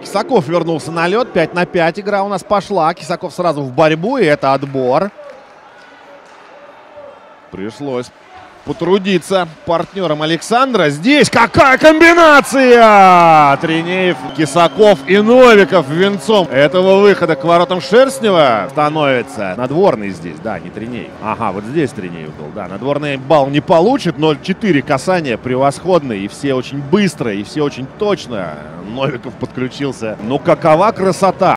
Кисаков вернулся на лед. 5 на 5 игра у нас пошла. Кисаков сразу в борьбу, и это отбор. Пришлось потрудиться партнерам Александра. Здесь какая комбинация! Тринеев, Кисаков и Новиков венцом этого выхода к воротам Шерстнева становится. Надворный здесь, да, не Тринеев. Ага, вот здесь Тринеев был, да. Надворный балл не получит, но 4 касания превосходные. И все очень быстро, и все очень точно. Новиков подключился. Ну какова красота!